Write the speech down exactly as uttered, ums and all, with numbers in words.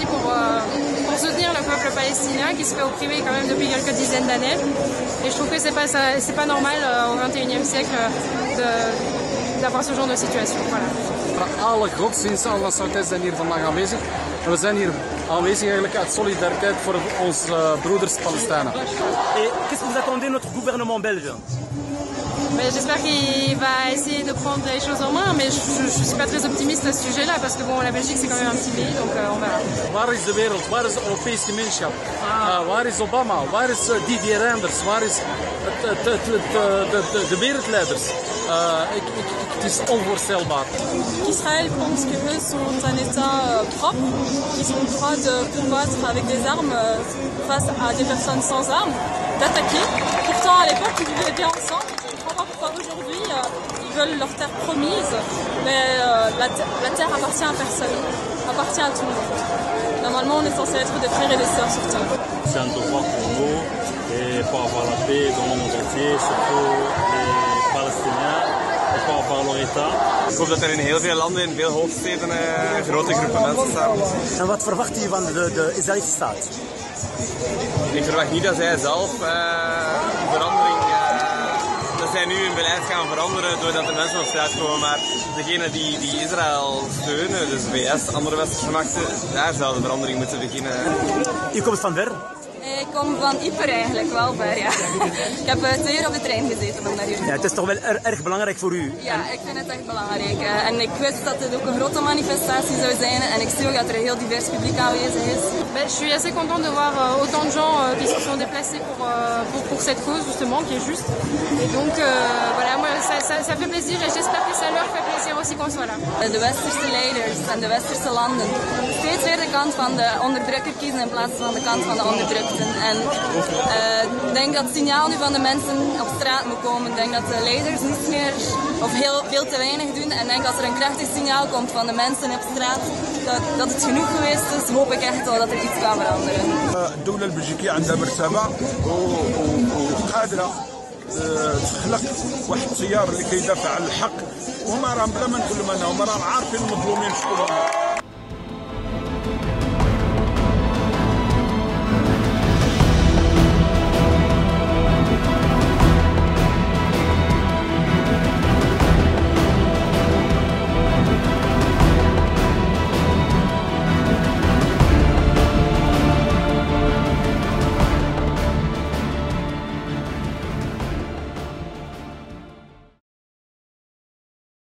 aussi pour, euh, pour soutenir le peuple palestinien qui se fait opprimer quand même depuis quelques dizaines d'années. Et je trouve que c'est pas, c'est pas normal euh, au vingt et unième siècle d'avoir ce genre de situation. Voilà. Alle godsdiensten, alle nationaliteiten zijn hier vandaag aanwezig. En we zijn hier aanwezig eigenlijk uit solidariteit voor onze uh, broeders Palestijnen. Et qu'est-ce que vous attendez de notre gouvernement belge? J'espère qu'il va essayer de prendre les choses en main, mais je ne suis pas très optimiste à ce sujet-là, parce que bon, la Belgique c'est quand même un petit pays, donc euh, on verra. Waar is de wereld? Waar is de Europese gemeenschap? Uh, waar is Obama? Waar is uh, Didier Reynders? Waar is het, het, het, het, de, de, de wereldleiders? Uh, ik, ik, het is onvoorstelbaar. Israël pense qu'eux sont un État propre, qui sont droits de combattre avec des armes face à des personnes sans armes, d'attaquer. Pourtant à l'époque ils vivaient bien ensemble. Pourquoi aujourd'hui euh, ils veulent leur terre promise, mais euh, la, la terre appartient à personne, appartient à tout le monde. Normalement on est censé être des frères et des sœurs sur terre. C'est un devoir pour nous et pour avoir la paix dans le monde entier, surtout les Palestiniens, et pour avoir leur État. Ik hoop dat er in heel veel landen, in veel hoofdsteden, uh, grote groepen mensen samen zijn. En wat verwacht u van de, de Israëlische staat? Ik verwacht niet dat zij zelf uh, verandering... Uh, dat zij nu hun beleid gaan veranderen doordat de mensen op straat komen, maar degenen die, die Israël steunen, dus de V S, andere westerse machten, daar zou de verandering moeten beginnen. U komt van ver? Ik kom van Ypres eigenlijk wel ver, ja. Ik heb twee uur op de trein gezeten om naar hier te komen. Ja, het is toch wel er, erg belangrijk voor u? Ja, ik vind het echt belangrijk. En ik wist dat het ook een grote manifestatie zou zijn en ik zie ook dat er een heel divers publiek aanwezig is. Ben, je suis assez contente de voir euh, autant de gens euh, qui se sont déplacés pour, euh, pour, pour cette cause justement, qui est juste. Et donc euh, voilà, moi ça, ça, ça fait plaisir et j'espère que ça leur fait plaisir aussi qu'on soit là. De westerse leiders en de westerse landen steeds weer de kant van de onderdrukker kiezen in plaats van de kant van de onderdrukten. En uh, ik denk dat het signaal nu van de mensen op straat moet komen. Ik denk dat de leiders niets meer of heel veel te weinig doen. En ik denk als er een krachtig signaal komt van de mensen op straat dat, dat het genoeg geweest is, hoop ik echt wel dat er iets kan veranderen. الدولة البلجيكية عندها مرتبة وقادرة تخلق واحد التيار اللي كيدافع على الحق، وهما راهم بلا ما نقول لهم انهم راهم عارفين المظلومين شكون هما.